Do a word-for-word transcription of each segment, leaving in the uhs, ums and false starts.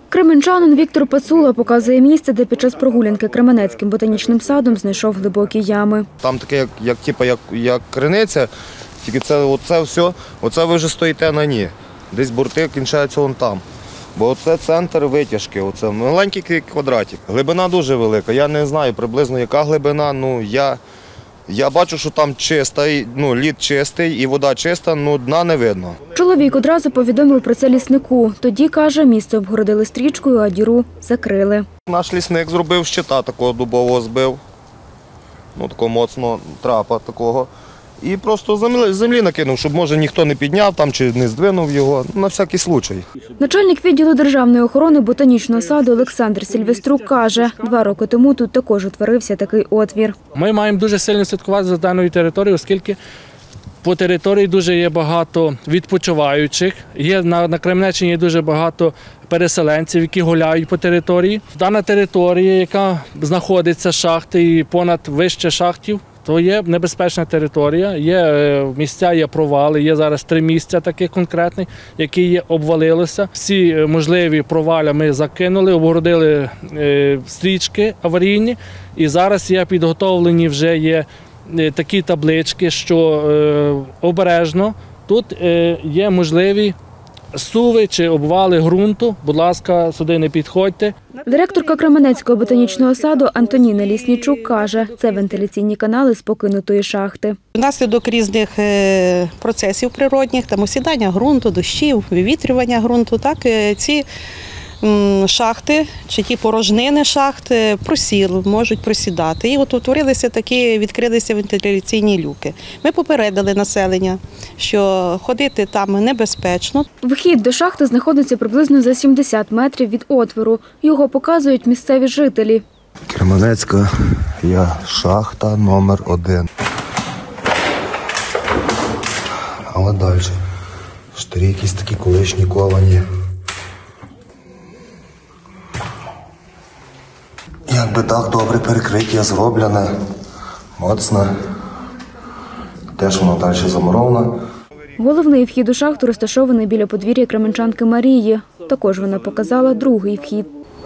Кременчанин Віктор Пацула показує місце, де під час прогулянки Кременецьким ботанічним садом знайшов глибокі ями. Там таке, як, як, типу, як, як криниця, тільки це оце все, оце ви вже стоїте на ній. Десь борти кінчаються вон там. Бо оце центр витяжки, оце маленький квадратик. Глибина дуже велика, я не знаю приблизно яка глибина, ну я, я бачу, що там чиста, ну, лід чистий і вода чиста, ну дна не видно. Чоловік одразу повідомив про це ліснику. Тоді, каже, місце обгородили стрічкою, а діру закрили. Наш лісник зробив щита такого дубового, збив, ну такого моцного трапа такого. І просто землі, землі накинув, щоб, може, ніхто не підняв там чи не здвинув його, на всякий случай. Начальник відділу державної охорони ботанічного саду Олександр Сільвеструк каже, два роки тому тут також утворився такий отвір. Ми маємо дуже сильно слідкувати за даною територією, оскільки по території дуже є багато відпочиваючих, є на, на Кременеччині є дуже багато переселенців, які гуляють по території. Дана територія, яка знаходиться шахти і понад вище шахтів, то є небезпечна територія, є місця, є провали, є зараз три місця таких конкретних, які є, обвалилися. Всі можливі провали ми закинули, обгородили стрічки аварійні і зараз є підготовлені вже є такі таблички, що обережно тут є можливі суви чи обвали ґрунту, будь ласка, сюди не підходьте. Директорка Кременецького ботанічного саду Антоніна Ліснічук каже, це вентиляційні канали з покинутої шахти. Внаслідок різних процесів природних, там осідання ґрунту, дощів, вивітрювання ґрунту, так, ці шахти чи ті порожнини шахт просіли, можуть просідати. І от утворилися такі, відкрилися вентиляційні люки. Ми попередили населення, що ходити там небезпечно. Вхід до шахти знаходиться приблизно за сімдесят метрів від отвору. Його показують місцеві жителі. Кременецька є шахта номер один. Але далі. Штирі якісь такі колишні ковані. Якби так добре перекриття зроблене, моцне, теж воно далі замуроване. Головний вхід у шахту розташований біля подвір'я кременчанки Марії. Також вона показала другий вхід.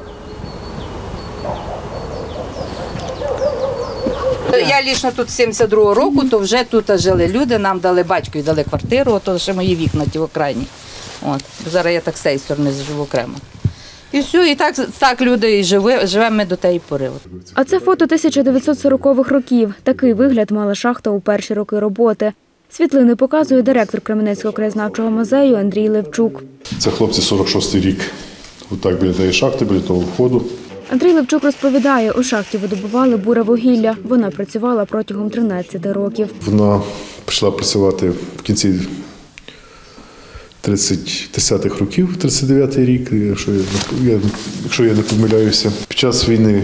Я лічно тут з сімдесят другого року, то вже тут жили люди, нам дали батькові, дали квартиру, то ще мої вікна ті в окраїні. От. Зараз я так з цієї сторони живу окремо. І все, і так, так люди і живе, живемо ми до тієї пори. А це фото тисяча дев'ятсот сорокових років. Такий вигляд мала шахта у перші роки роботи. Світлини показує директор Кременецького краєзнавчого музею Андрій Левчук. Це хлопці сорок шостий рік. Отак біля тієї шахти, біля того входу. Андрій Левчук розповідає, у шахті видобували буре вугілля. Вона працювала протягом тринадцяти років. Вона почала працювати в кінці тридцятих років, тридцять дев'ятий рік, якщо я, якщо я не помиляюся. Під час війни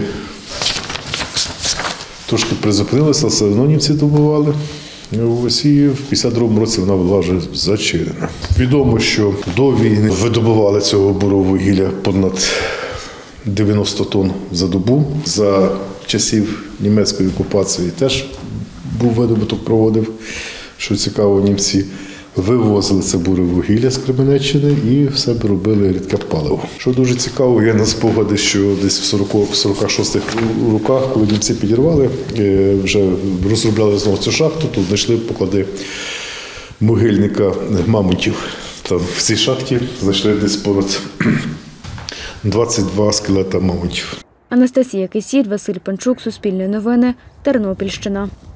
трошки призупинилася, все одно німці добували. Ось і в п'ятдесят другому році вона була вже зачинена. Відомо, що до війни видобували цього бурого вугілля понад дев'яносто тонн за добу. За часів німецької окупації теж був видобуток, проводив, що цікаво, німці вивозили це буре вугілля з Кременеччини і в себе робили рідке паливо. Що дуже цікаво, є на спогади, що десь в сорока шостих роках, коли німці підірвали, вже розробляли знову цю шахту, тут знайшли поклади могильника мамонтів. Там в цій шахті знайшли десь понад двадцять два скелета мамонтів. Анастасія Кисіль, Василь Панчук, Суспільне новини, Тернопільщина.